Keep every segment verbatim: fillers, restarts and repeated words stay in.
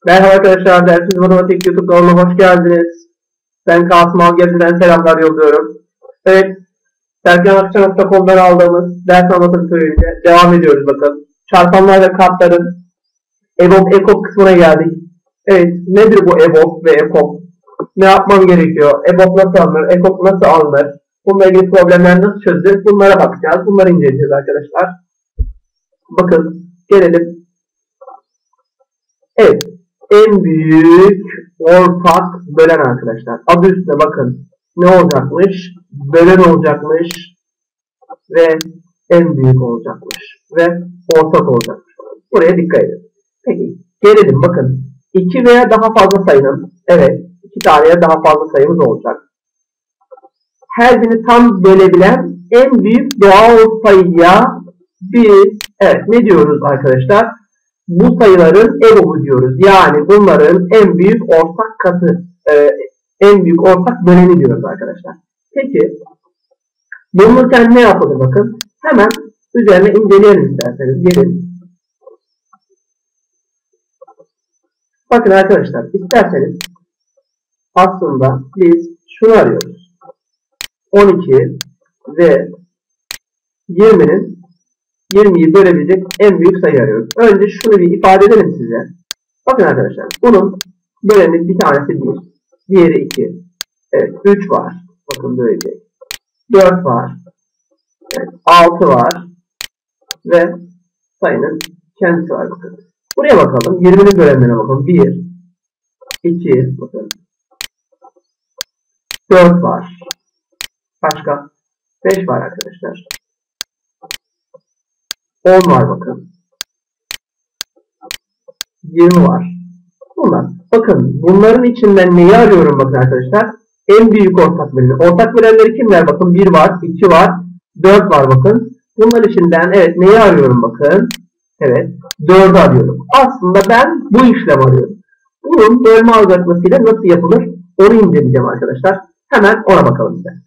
Merhaba arkadaşlar, Dersiz Matematik YouTube kanalına hoş geldiniz. Ben Kasım Algezli'den selamlar yolluyorum. Evet, serkan akça nokta com'dan aldığımız ders anlatım türüyle devam ediyoruz bakın. Çarpanlar ve katların EBOB, EKOB kısmına geldik. Evet, nedir bu EBOB ve EKOB? Ne yapmam gerekiyor? EBOB nasıl alınır? EKOB nasıl alınır? Bununla ilgili problemler nasıl çözülür? Bunlara bakacağız. Bunları inceleyeceğiz arkadaşlar. Bakın, gelelim. Evet. En büyük ortak bölen arkadaşlar. Adı üstüne bakın. Ne olacakmış? Bölen olacakmış. Ve en büyük olacakmış. Ve ortak olacakmış. Buraya dikkat edin. Peki. Gelelim bakın. iki veya daha fazla sayının. Evet. iki tane ya daha fazla sayımız olacak. Her birini tam bölebilen en büyük doğal sayıya biz evet ne diyoruz arkadaşlar? Bu sayıların EBOB'u diyoruz. Yani bunların en büyük ortak katı, e, en büyük ortak böleni diyoruz arkadaşlar. Peki, bulunurken ne yapalım bakın. Hemen üzerine inceleyelim isterseniz. Gelin. Bakın arkadaşlar, isterseniz aslında biz şunu arıyoruz. on iki ve yirminin yirmiyi bölebilecek en büyük sayı arıyoruz. Önce şunu bir ifade edelim size. Bakın arkadaşlar. Bunun böleni bir tanesi bir. Diğeri iki. Evet. üç var. Bakın bölecek. dört var. Evet. altı var. Ve sayının kendisi var. Bakın. Buraya bakalım. yirminin bölenlerine bakalım. bir. iki. Bakın. dört var. Başka? beş var arkadaşlar. on var bakın. yirmi var. Bunlar. Bakın bunların içinden neyi arıyorum bakın arkadaşlar? En büyük ortak böleni. Ortak bölenleri kimler? Bakın bir var, iki var, dört var bakın. Bunlar içinden evet neyi arıyorum bakın? Evet. dördü arıyorum. Aslında ben bu işlem arıyorum. Bunun bölme algoritmasıyla nasıl yapılır? Onu inceleyeceğim arkadaşlar. Hemen ona bakalım size.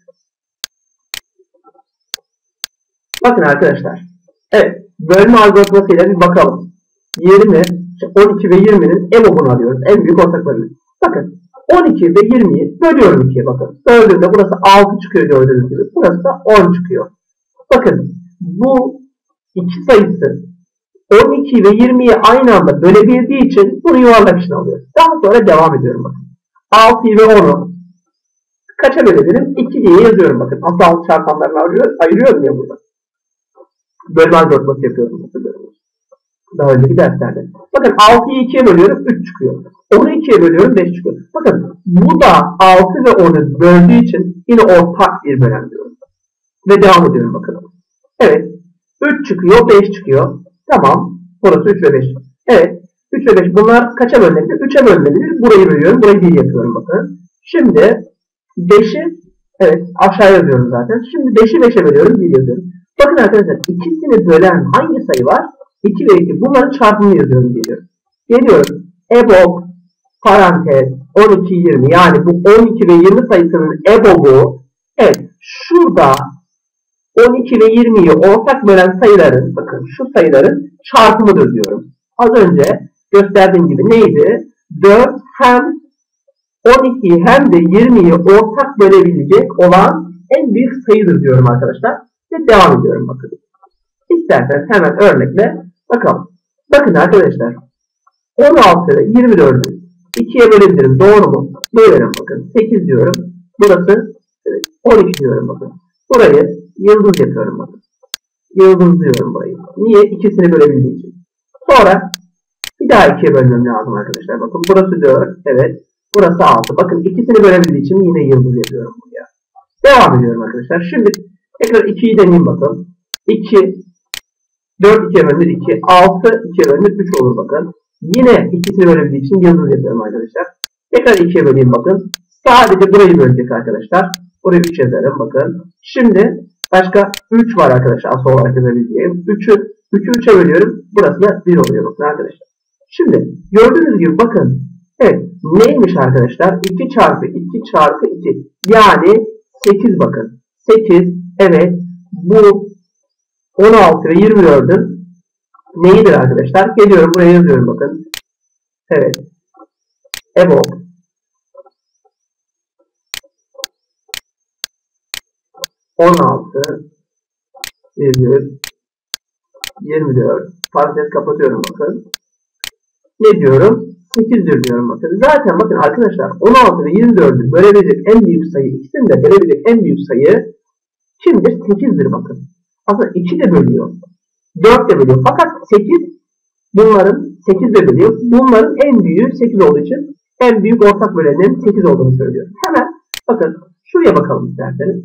Bakın arkadaşlar. Evet. Bölme algoritmasıyla bir bakalım. yirmi, on iki ve yirminin EBOB'unu arıyoruz. En büyük ortak bölümü. Bakın. on iki ve yirmiyi bölüyorum ikiye bakın. Böldüğümde burası altı çıkıyor gördüğünüz gibi. Burası da on çıkıyor. Bakın. Bu iki sayısı on iki ve yirmiyi aynı anda bölebildiği için bunu yuvarlak içine alıyoruz. Daha sonra devam ediyorum bakın. altıyı ve onu kaça bölebilirim? iki diye yazıyorum bakın. Asal çarpanlarını ayırıyorum, ayırıyorum ya burada. Bölme algoritması yapıyorum. Daha önceki derslerde. Bakın altıyı ikiye bölüyorum. üç çıkıyor. onu ikiye bölüyorum. beş çıkıyor. Bakın bu da altı ve onu böldüğü için yine ortak bir bölen diyorum. Ve devam ediyorum bakın. Evet. üç çıkıyor. beş çıkıyor. Tamam. Burası üç ve beş. Evet. üç ve beş. Bunlar kaça bölünebilir? üçe bölünebilir. Burayı bölüyorum. Burayı bir yapıyorum bakın. Şimdi beşi evet aşağı yazıyorum zaten. Şimdi beşi beşe bölüyorum. bir yazıyorum. Bakın arkadaşlar ikisini bölen hangi sayı var? iki ve iki. Bunların çarpımını yazıyorum geliyorum. Geliyorum. EBOB parantez on iki yirmi yani bu on iki ve yirmi sayısının EBOB'u evet şurada on iki ve yirmiyi ortak bölen sayıların bakın şu sayıların çarpımıdır diyorum. Az önce gösterdiğim gibi neydi? dört hem on ikiyi hem de yirmiyi ortak bölebilecek olan en büyük sayıdır diyorum arkadaşlar. Ve devam ediyorum bakın. İsterseniz hemen örnekle bakalım. Bakın arkadaşlar. on altı ve yirmi dördü ikiye bölebilirim. Doğru mu? Bölerim bakın. sekiz diyorum. Burası evet, on iki diyorum bakın. Burayı yıldız yapıyorum bakın. Yıldız diyorum burayı. Niye? İkisini bölebildiği için. Sonra bir daha ikiye bölmem lazım arkadaşlar. Bakın burası dört. Evet. Burası altı. Bakın ikisini bölebildiği için yine yıldız yapıyorum buraya. Devam ediyorum arkadaşlar. Şimdi tekrar ikiyi deneyeyim bakalım. iki, dört ikiye bölünür iki, altı ikiye bölünür üç olur bakın. Yine ikisini bölebildiği için yıldız yapıyorum arkadaşlar. Tekrar ikiye böleyim bakın. Sadece burayı bölecek arkadaşlar. Burayı üç yazarım bakın. Şimdi başka üç var arkadaşlar. Asıl olarak yazabileceğim. üçü üçe bölüyorum. Burası da bir oluyor bakın arkadaşlar. Şimdi gördüğünüz gibi bakın. Evet neymiş arkadaşlar? iki çarpı iki çarpı iki. Yani sekiz bakın. sekiz evet bu on altı ve yirmi dördün neyidir arkadaşlar? Geliyorum buraya yazıyorum bakın. Evet. EBOB on altı virgül yirmi dört parantez kapatıyorum bakın. Ne diyorum? sekizdir diyorum bakın. Zaten bakın arkadaşlar on altı ve yirmi dördü bölebilecek en büyük sayı, ikisini de bölebilecek en büyük sayı kimdir? sekizdir bakın. Aslında iki de bölüyor. dört de bölüyor. Fakat sekiz bunların sekiz de bölüyor. Bunların en büyüğü sekiz olduğu için en büyük ortak bölenin sekiz olduğunu söylüyor. Hemen bakın şuraya bakalım isterseniz.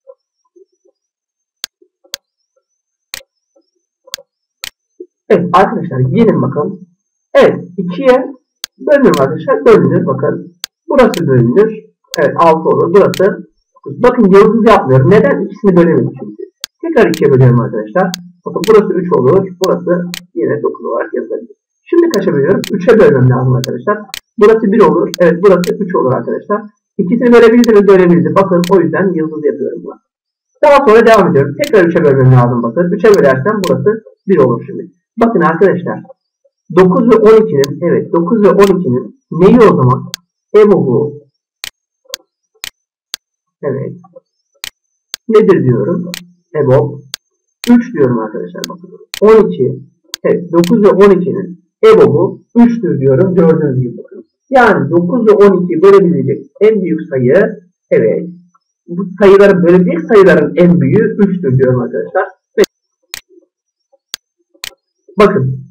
Evet arkadaşlar gelin bakalım. Evet ikiye bölünür arkadaşlar. Bölünür bakın. Burası bölünür. Evet altı olur. Burası dokuz. Bakın yıldız yapmıyorum. Neden? İkisini bölemedim çünkü. Tekrar ikiye bölüyorum arkadaşlar. Bakın burası üç olur. Burası yine dokuz olarak yazılabilir. Şimdi kaça bölüyorum? üçe bölmem lazım arkadaşlar. Burası bir olur. Evet burası üç olur arkadaşlar. İkisini bölebildi mi? Bölebildi. Bakın o yüzden yıldız yapıyorum buna. Daha sonra devam ediyorum. Tekrar üçe bölmem lazım bakın. üçe bölersem burası bir olur şimdi. Bakın arkadaşlar. dokuz ve on ikinin evet dokuz ve on ikinin neyi o zaman? EBOB'u evet nedir diyorum? EBOB üç diyorum arkadaşlar bakın. on iki evet dokuz ve on ikinin EBOB'u üçtür diyorum. Gördüğünüz gibi bakın. Yani dokuz ve on ikiyi bölebilecek en büyük sayı evet bu sayıların bölebilecek sayıların en büyüğü üçtür diyorum arkadaşlar. Ve bakın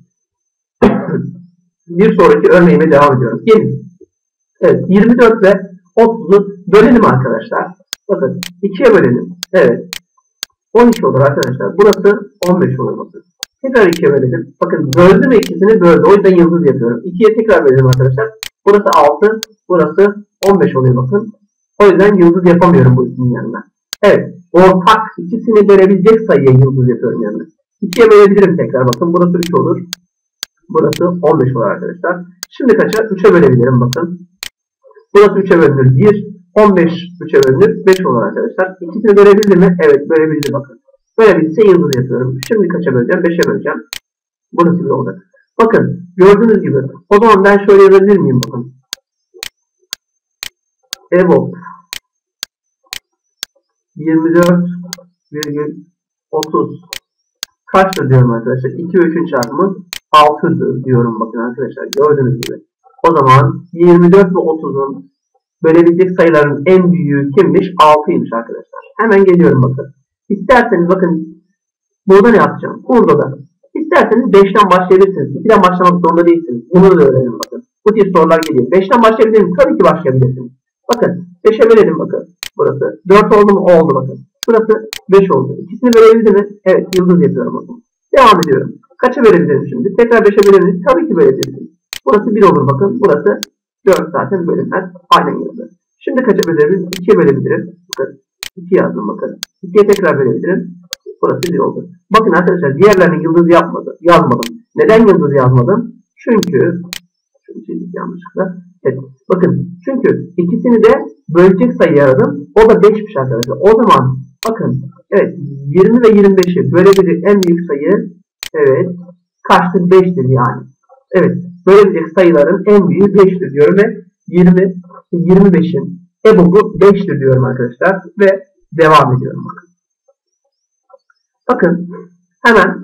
bir sonraki örneğime devam ediyorum. Gelin. Evet yirmi dört ve otuzu bölelim arkadaşlar. Bakın ikiye bölelim. Evet. on iki olur arkadaşlar. Burası on beş olur bakın. Tekrar ikiye bölelim. Bakın böldüm ikisini böldü. O yüzden yıldız yapıyorum. ikiye tekrar bölelim arkadaşlar. Burası altı. Burası on beş oluyor bakın. O yüzden yıldız yapamıyorum bu ikisinin yanına. Evet. Ortak ikisini bölebilecek sayıya yıldız yapıyorum yanına. ikiye bölebilirim tekrar. Bakın burası üç olur. Burası on beş olur arkadaşlar. Şimdi kaça? üçe bölebilirim bakın. Burası üçe bölünür bir. on beş üçe bölünür beş olur arkadaşlar. İkisini bölebildi mi? Evet bölebildi bakın. Bölebilse yıldız yapıyorum. Şimdi kaça böleceğim? beşe böleceğim. Burası bir oldu. Bakın gördüğünüz gibi. O zaman ben şöyle yazabilir miyim bakın. EBOB yirmi dört virgül otuz kaçtır diyorum arkadaşlar. iki ve üçün çarpımı altıdır diyorum bakın arkadaşlar. Gördüğünüz gibi. O zaman yirmi dört ve otuzun bölebilecek sayıların en büyüğü kimmiş? altıymış arkadaşlar. Hemen geliyorum bakın. İsterseniz bakın burada ne yapacağım? Burada da. İsterseniz beşten başlayabilirsiniz. ikiden başlamak zorunda değilsiniz. Bunu da öğrenin bakın. Bu tip sorular geliyor. beşten başlayabilir miyim? Tabii ki başlayabilirsiniz. Bakın beşe bölelim bakın. Burası. dört oldu mu? Oldu bakın. Burası beş oldu. İkisini bölebildi mi? Evet yıldız yapıyorum bakın. Devam ediyorum. Kaça bölebilirim şimdi? Tekrar beşe bölebilirim. Tabii ki bölebilirsiniz. Burası bir olur bakın. Burası dört zaten bölünmez. Aynen yıldız. Şimdi kaça bölebilirim? ikiye bölebilirim. Bakın. iki yazdım bakın. ikiye tekrar bölebilirim. Burası bir oldu. Bakın arkadaşlar diğerlerini yıldız yapmadım. Yazmadım. Neden yıldız yazmadım? Çünkü şunu çizdik yanlışlıkla. Evet. Bakın. Çünkü ikisini de bölecek sayı aradım. O da beşmiş arkadaşlar. O zaman bakın. Evet. yirmi ve yirmi beşi bölebilecek en büyük sayı evet. Kaçtır? beştir yani. Evet. Bölebilecek sayıların en büyüğü beştir diyorum ve yirmi, yirmi beşin EBOB'u beştir diyorum arkadaşlar. Ve devam ediyorum. Bakın. Bakın. Hemen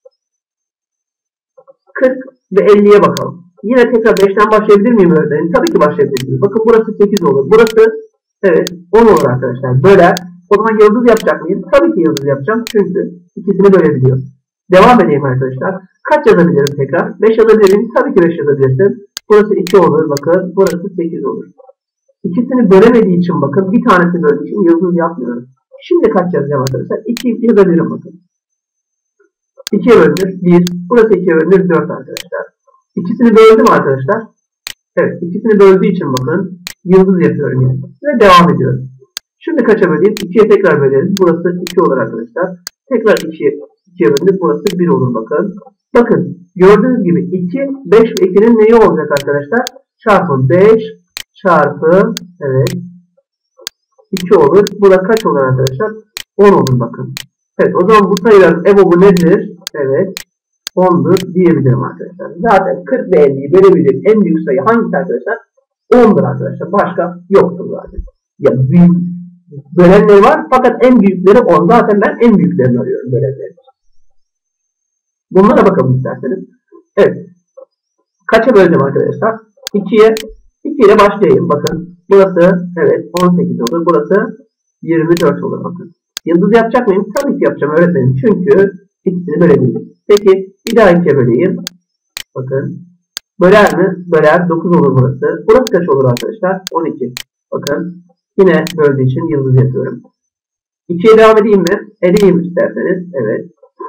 kırk ve elliye bakalım. Yine tekrar beşten başlayabilir miyim öğretmenim? Tabii ki başlayabilirsiniz. Bakın burası sekiz olur. Burası evet on olur arkadaşlar. Böler. O zaman yıldız yapacak mıyım? Tabii ki yıldız yapacağım. Çünkü ikisini bölebiliyor. Devam edeyim arkadaşlar. Kaç yazabilirim tekrar? beş yazabilir miyim? Tabii ki beş yazabilirsin. Burası iki olur. Bakın burası sekiz olur. İkisini bölemediği için bakın bir tanesi böldüğü için yıldız yapmıyorum. Şimdi kaç yazacağım arkadaşlar? iki yazabilirim bakın. ikiye bölünür bir. Burası ikiye bölünür dört arkadaşlar. İkisini böldüm arkadaşlar. Evet ikisini böldüğü için bakın yıldız yapıyorum yani. Ve devam ediyorum. Şimdi kaça böleyim? ikiye tekrar bölelim. Burası iki olur arkadaşlar. Tekrar ikiye bölünür. Burası bir olur bakın. Bakın gördüğünüz gibi iki, beş ve ikinin neyi olacak arkadaşlar? Çarpı beş çarpı evet iki olur. Bu da kaç olur arkadaşlar? on olur bakın. Evet o zaman bu sayıların EBOB'u nedir? Evet ondur diyebilirim arkadaşlar. Zaten kırk ve elliyi bölebilecek en büyük sayı hangisi arkadaşlar? ondur arkadaşlar. Başka yoktur zaten. Ya büyük bölenleri var fakat en büyükleri on. Zaten ben en büyüklerini arıyorum bölenleri. Bunlara bakalım isterseniz. Evet. Kaça böleceğim arkadaşlar? ikiye iki ile başlayayım. Bakın. Burası evet on sekiz olur. Burası yirmi dört olur. Bakın. Yıldız yapacak mıyım? Tabii ki yapacağım öğretmenim. Çünkü ikisini bölebiliriz. Peki bir daha ikiye böleyim. Bakın. Böler mi? Böler. dokuz olur burası. Burası kaç olur arkadaşlar? on iki. Bakın. Yine böldüğü için yıldız yapıyorum. ikiye devam edeyim mi? Edeyim isterseniz. Evet.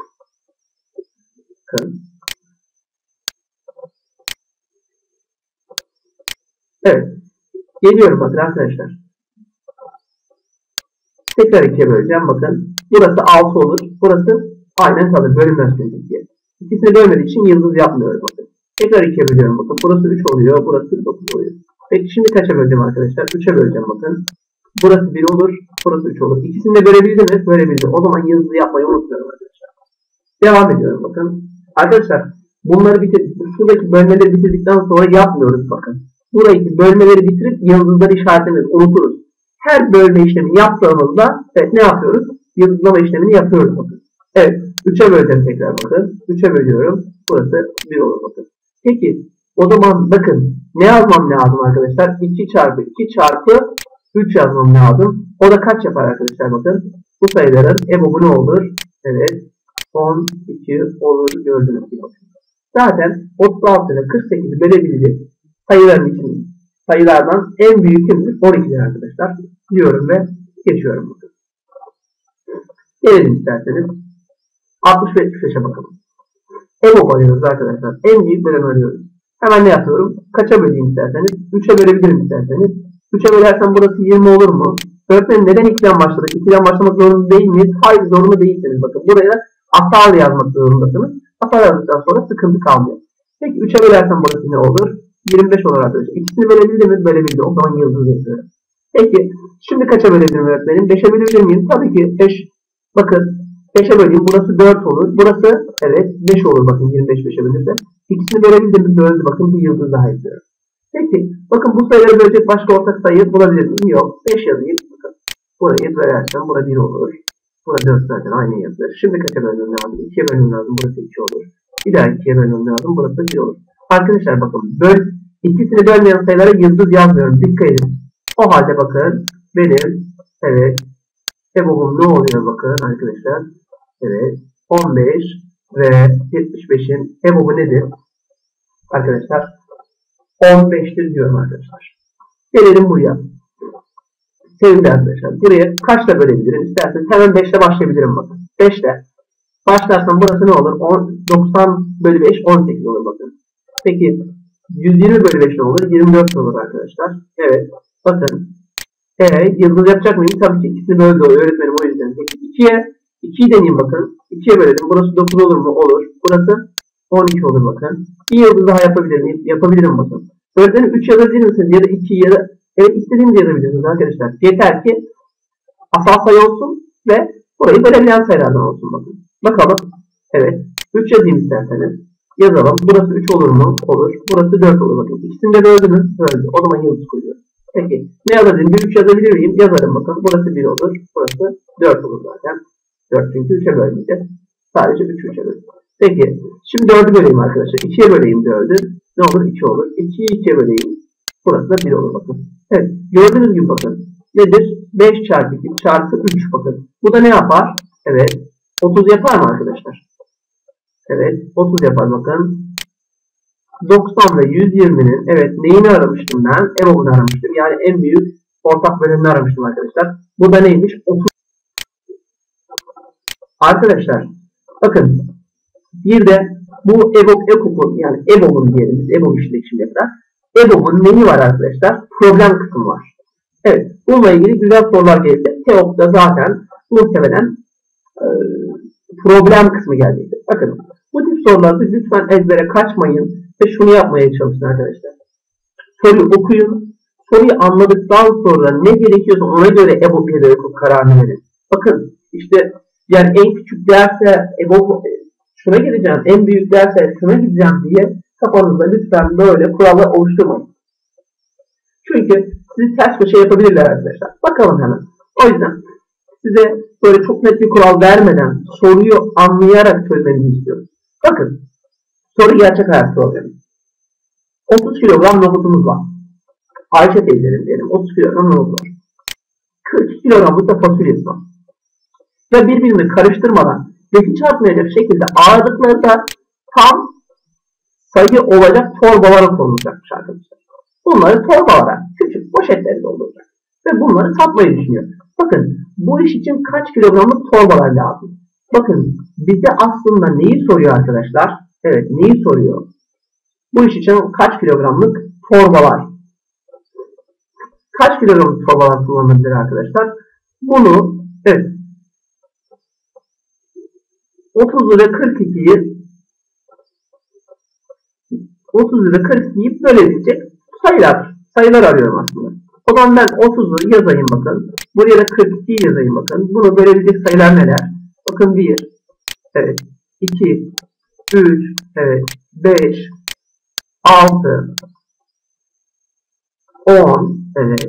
Bakın. Evet. Geliyorum bakın arkadaşlar. Tekrar ikiye böleceğim. Bakın. Burası altı olur. Burası aynen kalır. Bölünmez çünkü ikiye. İkisini bölmediği için yıldız yapmıyorum. Bakın. Tekrar ikiye bölüyorum. Bakın. Burası üç oluyor. Burası dokuz oluyor. Peki şimdi kaça böleceğim arkadaşlar? üçe böleceğim bakın. Burası bir olur. Burası üç olur. İkisini de bölebildim mi? Bölebildim. O zaman yıldızı yapmayı unutmuyorum arkadaşlar. Devam ediyorum bakın. Arkadaşlar bunları bitir, şuradaki bölmeleri bitirdikten sonra yapmıyoruz bakın. Burayı bölmeleri bitirip yıldızları işaretlemeyi unuturuz. Her bölme işlemi yaptığımızda evet ne yapıyoruz? Yıldızlama işlemini yapıyoruz bakın. Evet. üçe böleceğim tekrar bakın. üçe bölüyorum. Burası bir olur bakın. Peki o zaman bakın ne yazmam lazım arkadaşlar? iki çarpı iki çarpı üç yazmam lazım. O da kaç yapar arkadaşlar bakın. Bu sayıların ebobu ne olur? Evet. on iki olur gördüğünüz gibi. Zaten otuz altı ile kırk sekizi bölebilecek sayıların için sayılardan en büyük kimdir? on ikidir arkadaşlar. Diyorum ve geçiyorum bakın. Gelelim isterseniz. altmış ve yetmiş beşe bakalım. EBOB arıyoruz arkadaşlar. En büyük bölümü arıyoruz. Hemen ne yapıyorum? Kaça böleyim isterseniz? üçe bölebilirim isterseniz. üçe bölersem burası yirmi olur mu? Öğretmenim neden ikiden başladık? ikiden başlamak zorunda değil miyiz? Hayır zorunda değilsiniz. Bakın buraya hatalı yazmak zorundasınız. Hata yazdıktan sonra sıkıntı kalmıyor. Peki üçe bölersem burası ne olur? yirmi beş olur arkadaşlar. İkisini bölebildim mi? Bölebildim. O zaman yıldız yapıyorum. Peki şimdi kaça bölebilirim öğretmenim? beşe bölebilir miyim? Tabii ki beş. Bakın beşe böleyim. Burası dört olur. Burası evet beş olur. Bakın yirmi beş beşe bölürse. İkisini bölebildim mi? Böldü. Bakın bir yıldız daha yapıyorum. Peki bakın bu sayıları bölecek başka ortak sayı bulabilir miyim? Yok. beş yazayım. Bakın burayı bölersem burası bir olur. Burası dört zaten aynı yazılır. Şimdi kaça bölmem lazım? ikiye bölmem lazım. Burası iki olur. Bir daha ikiye bölmem lazım. Burası bir olur. Arkadaşlar bakın böl ikisini bölmeyen sayılara yıldız yazmıyorum. Dikkat edin. O halde bakın benim evet EBOB'um ne oluyor bakın arkadaşlar. Evet on beş ve yetmiş beşin EBOB'u nedir? Arkadaşlar on beştir diyorum arkadaşlar. Gelelim buraya. Sevgili arkadaşlar buraya kaçla bölebilirim? İsterseniz hemen beşle başlayabilirim bakın. beşle başlarsam burası ne olur? doksan bölü beş on sekiz olur bakın. Peki yüz yirmi bölü beş ne olur? yirmi dört olur arkadaşlar. Evet. Bakın. Eee yıldız yapacak mıyım? Tabii ki ikisini böldü öğretmenim o yüzden. Peki ikiye ikiyi deneyeyim bakın. ikiye bölelim. Burası dokuz olur mu? Olur. Burası on iki olur bakın. Bir yıldız daha yapabilir miyim? Yapabilirim bakın. Öğretmenim üç yazabilir misiniz? Ya da iki ya da evet istediğinizi yazabilirsiniz arkadaşlar. Yeter ki asal sayı olsun ve burayı bölebilen sayılardan olsun bakın. Bakalım. Evet. üç yazayım isterseniz. Yazalım. Burası üç olur mu? Olur. Burası dört olur bakın. İkisini de böldü mü? Böldü. O zaman yıldız koyuyoruz. Peki. Ne yazabilirim? Bir üç yazabilir miyim? Yazarım bakın. Burası bir olur. Burası dört olur zaten. dört çünkü üçe bölmeyeceğiz. Sadece üç üçe böleceğiz. Peki. Şimdi dördü böleyim arkadaşlar. ikiye böleyim dördü. Ne olur? iki olur. ikiyi ikiye böleyim. Burası da bir olur bakın. Evet. Gördüğünüz gibi bakın. Nedir? beş çarpı iki çarpı üç bakın. Bu da ne yapar? Evet. otuz yapar mı arkadaşlar? Evet. otuz yapar bakın. doksan ve yüz yirminin evet neyini aramıştım ben? EBOB'unu aramıştım. Yani en büyük ortak bölümünü aramıştım arkadaşlar. Bu da neymiş? otuz. Arkadaşlar bakın bir de bu EBOB EKOK'un yani EBOB'un diyelim biz EBOB işledik şimdiye kadar. EBOB'un neyi var arkadaşlar? Problem kısmı var. Evet. Bununla ilgili güzel sorular geldi. TEOG'da zaten muhtemelen e, problem kısmı gelecektir. Bakın bu tip sorularda lütfen ezbere kaçmayın ve şunu yapmaya çalışın arkadaşlar. Soruyu okuyun. Soruyu anladıktan sonra ne gerekiyorsa ona göre EBOB ya da EKOK kararını verin. Bakın işte yani en küçük derse EBOB şuna gideceğim, en büyük derse şuna gideceğim diye kafanızda lütfen böyle kurallar oluşturmayın. Çünkü sizi ters köşe yapabilirler arkadaşlar. Bakalım hemen. O yüzden size böyle çok net bir kural vermeden soruyu anlayarak çözmenizi istiyorum. Bakın. Soru gerçek hayat problemi. otuz kilogram nohutumuz var. Ayşe teyzenin diyelim otuz kilogram nohut var. kırk iki kilogramlık da fasulyesi var. Ve birbirini karıştırmadan ve hiç artmayacak şekilde ağırlıkları da tam sayı olacak torbalara konulacakmış arkadaşlar. Bunları torbalara, küçük poşetleri dolduracak. Ve bunları satmayı düşünüyor. Bakın bu iş için kaç kilogramlık torbalar lazım? Bakın bize aslında neyi soruyor arkadaşlar? Evet, neyi soruyor? Bu iş için kaç kilogramlık torbalar? Kaç kilogramlık torbalar kullanılabilir arkadaşlar? Bunu evet otuz ile kırk ikiyi otuz ile kırk ikiyi bölebilecek sayılar. Sayılar arıyorum aslında. O zaman ben otuzu yazayım bakın. Buraya da kırk ikiyi yazayım bakın. Bunu bölebilecek sayılar neler? Bakın bir, evet, iki, üç, evet, beş, altı, on, evet,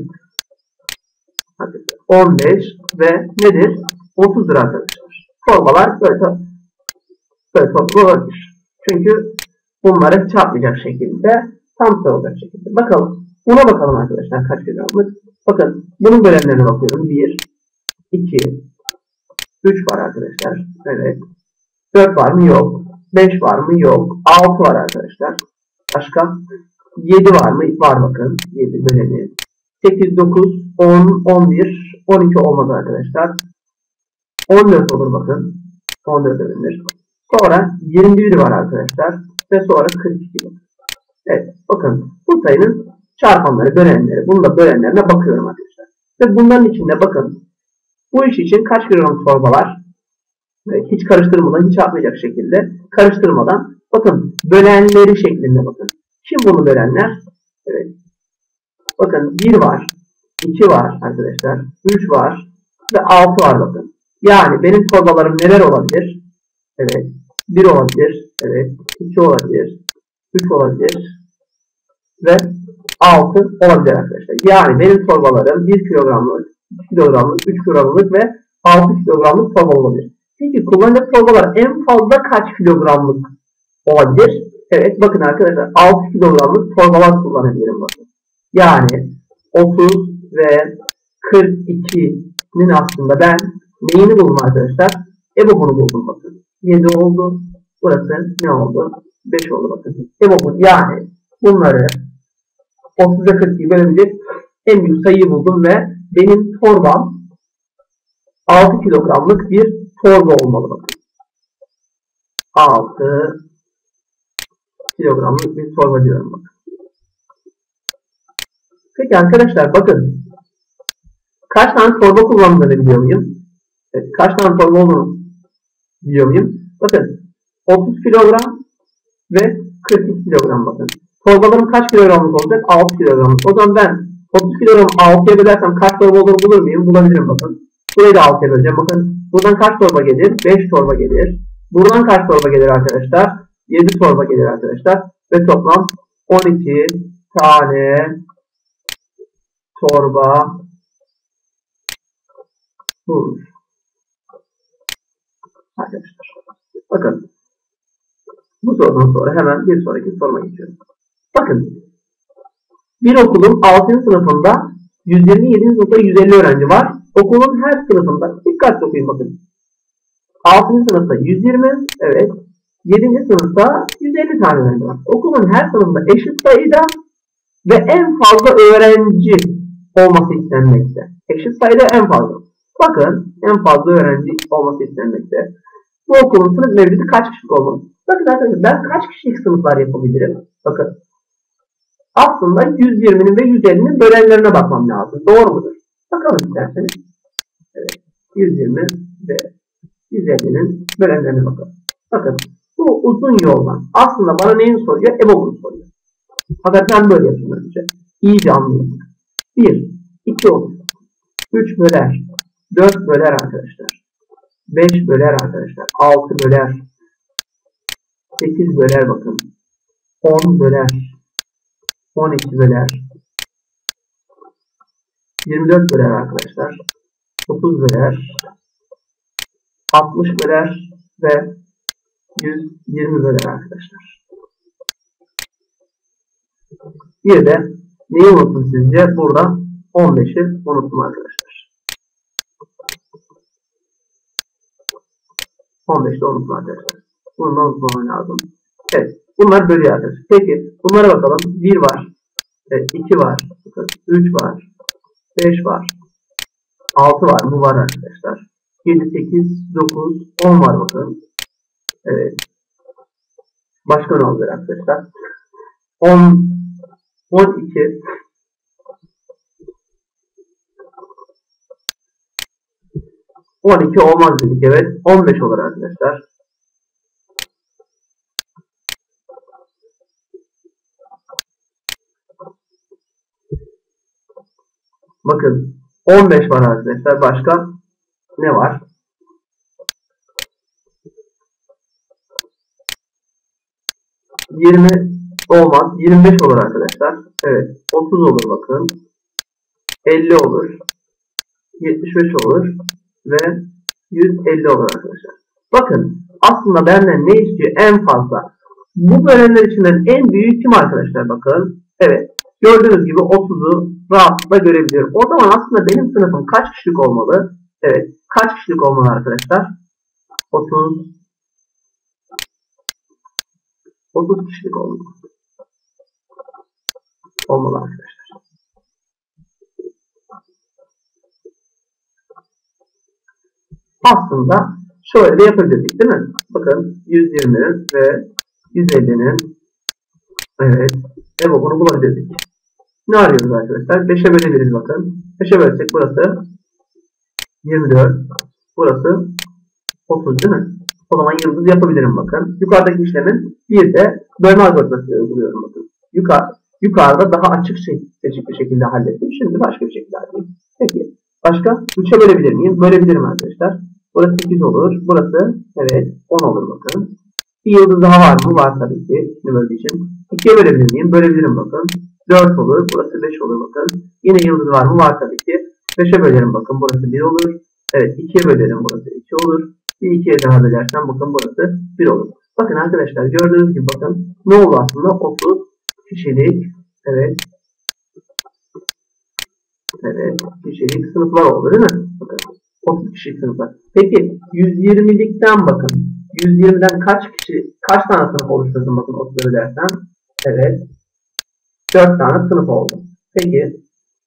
on beş ve nedir? otuzdur arkadaşlar. Torbalar böyle, böyle toplu olabilir. Çünkü bunları çarpmayacak şekilde, tam sayı olacak şekilde. Bakalım. Buna bakalım arkadaşlar kaç kilogramlık. Bakın bunun bölenlerine bakıyorum. bir, iki, üç var arkadaşlar. Evet. dört var mı? Yok. beş var mı? Yok. altı var arkadaşlar. Başka? yedi var mı? Var bakın. yedi böleni. sekiz, dokuz, on, on bir, on iki olmaz arkadaşlar. on dört olur bakın. on dört bölünür. Sonra yirmi bir var arkadaşlar. Ve sonra kırk iki var. Evet. Bakın bu sayının çarpanları, bölenleri. Bunun da bölenlerine bakıyorum arkadaşlar. Ve bunların içinde bakın. Bu iş için kaç kilogram torba var? Hiç karıştırmadan, hiç atmayacak şekilde karıştırmadan. Bakın bölenleri şeklinde bakın. Kim bunu bölenler? Evet. Bakın bir var. iki var arkadaşlar. üç var. Ve altı var bakın. Yani benim torbalarım neler olabilir? Evet. bir olabilir. Evet. iki olabilir. üç olabilir. Ve altı olabilir arkadaşlar. Yani benim torbalarım bir kilogramlık, iki kilogramlık, üç kilogramlık ve altı kilogramlık torba olabilir. Peki kullanacak torbalar en fazla kaç kilogramlık olabilir? Evet bakın arkadaşlar altı kilogramlık torbalar kullanabilirim bakın. Yani otuz ve kırk ikinin aslında ben neyini buldum arkadaşlar? EBOB'unu buldum bakın. yedi oldu. Burası ne oldu? beş oldu bakın. EBOB'un yani bunları otuz ve kırk ikiyi bölebilecek en büyük sayıyı buldum ve benim torbam altı kilogramlık bir torba olmalı bakın. altı kilogramlık bir torba diyorum bakın. Peki arkadaşlar bakın. Kaç tane torba kullandığını biliyor muyum? Evet, kaç tane torba olduğunu biliyor muyum? Bakın otuz kilogram ve kırk iki kilogram bakın. Torbalarım kaç kilogramlık olacak? altı kilogramlık. O zaman ben otuz kilogram altıya bölersem kaç torba olduğunu bulur muyum? Bulabilirim bakın. Burayı da altıya böleceğim. Bakın buradan kaç torba gelir? beş torba gelir. Buradan kaç torba gelir arkadaşlar? yedi torba gelir arkadaşlar. Ve toplam on iki tane torba bulur. Arkadaşlar. Bakın. Bu sorudan sonra hemen bir sonraki soruma geçiyorum. Bakın. Bir okulun altıncı sınıfında yüz yirmi, yedinci sınıfta yüz elli öğrenci var. Okulun her sınıfında, dikkatli okuyun bakın. altıncı sınıfta yüz yirmi, evet. yedinci sınıfta yüz elli tane öğrenci var. Okulun her sınıfında eşit sayıda ve en fazla öğrenci olması istenmekte. Eşit sayıda en fazla. Bakın en fazla öğrenci olması istenmekte. Bu okulun sınıf mevcudu kaç kişilik olmalı? Bakın arkadaşlar ben kaç kişilik sınıflar yapabilirim? Bakın. Aslında yüz yirminin ve yüz ellinin bölenlerine bakmam lazım. Doğru mudur? Bakalım isterseniz. Evet. yüz yirmi ve yüz ellinin bölenlerine bakalım. Bakın. Bu uzun yoldan aslında bana neyin soruyor? EBOB'unu soruyor. Fakat ben böyle yapayım önce. İyice anlayayım. bir, iki olur. üç böler. dört böler arkadaşlar. beş böler arkadaşlar. altı böler. sekiz böler bakın. on böler. on iki böler. yirmi dört böler arkadaşlar. otuz böler. altmış böler ve yüz yirmi böler arkadaşlar. Bir de neyi unuttum sizce? Burada on beşi unuttum arkadaşlar. on beşi unuttum arkadaşlar. Bunu da unutmam lazım. Evet. Bunlar bölüyor arkadaşlar. Peki. Bunlara bakalım. bir var. Evet, iki var. üç var. beş var. altı var mı? Var arkadaşlar. yedi, sekiz, dokuz, on var bakın. Evet. Başka ne oluyor arkadaşlar? on, on iki, on iki olmaz dedik. Evet. on beş olur arkadaşlar. Bakın. on beş var arkadaşlar. Başka ne var? yirmi olmaz. yirmi beş olur arkadaşlar. Evet. otuz olur bakın. elli olur. yetmiş beş olur. Ve yüz elli olur arkadaşlar. Bakın. Aslında benden ne istiyor? En fazla. Bu bölenler içinden en büyük kim arkadaşlar? Bakın. Evet. Gördüğünüz gibi otuzu rahatlıkla görebiliyorum. O zaman aslında benim sınıfım kaç kişilik olmalı? Evet. Kaç kişilik olmalı arkadaşlar? otuz otuz kişilik olmalı. Olmalı arkadaşlar. Aslında şöyle de yapabilirdik değil mi? Bakın yüz yirminin ve yüz ellinin evet EBOB'unu bulabilirdik. Ne arıyoruz arkadaşlar? beşe bölebiliriz bakın. beşe bölsek burası yirmi dört. Burası otuz değil mi? O zaman yıldız yapabilirim bakın. Yukarıdaki işlemin bir de bölme algoritmasını uyguluyorum bakın. Yukarı, yukarıda daha açık seçik bir şekilde hallettim. Şimdi başka bir şekilde halledeyim. Peki. Başka? üçe bölebilir miyim? Bölebilirim arkadaşlar. Burası sekiz olur. Burası evet on olur bakın. Bir yıldız daha var mı? Var tabii ki. Şimdi böldüğü için. ikiye bölebilir miyim? Bölebilirim bakın. dört olur. Burası beş olur bakın. Yine yıldız var mı? Var tabii ki. beşe bölerim bakın. Burası bir olur. Evet ikiye bölerim. Burası iki olur. Bir ikiye daha bölersem bakın burası bir olur. Bakın arkadaşlar gördüğünüz gibi bakın ne oldu aslında? otuz kişilik evet evet kişilik sınıflar oldu değil mi? Bakın otuz kişilik sınıflar. Peki yüz yirmilikten bakın. yüz yirmiden kaç kişi kaç tane sınıf oluşturdum bakın otuzu bölersem. Evet. dört tane sınıf oldu. Peki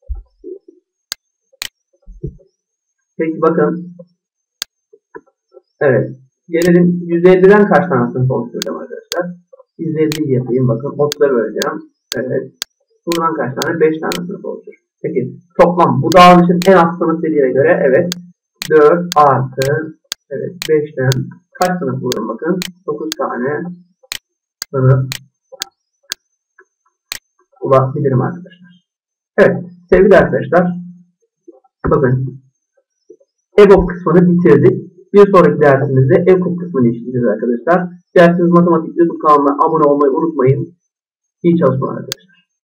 Peki bakın evet. Gelelim yüz elliden kaç tane sınıf oluşturacağım arkadaşlar? yüz elli yapayım. Bakın otuza böleceğim. Evet. Bundan kaç tane? beş tane sınıf oluştur. Peki toplam bu davranışın en az sınıf dediğine göre evet. dört artı evet beşten kaç sınıf bulurum bakın? dokuz tane sınıf bulabilirim arkadaşlar. Evet. Sevgili arkadaşlar bakın EBOB kısmını bitirdik. Bir sonraki dersimizde EBOB kısmını işleyeceğiz arkadaşlar. Dersimiz matematik YouTube kanalına abone olmayı unutmayın. İyi çalışmalar arkadaşlar.